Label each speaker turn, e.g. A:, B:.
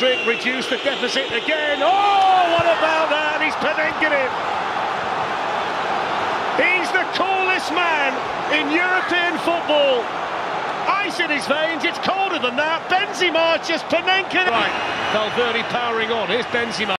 A: hat-trick, reduce the deficit again. Oh, what about that? He's Panenka it. He's the coolest man in European football. Ice in his veins, it's colder than that. Benzema just Panenka. Right, Valverde powering on. Here's Benzema.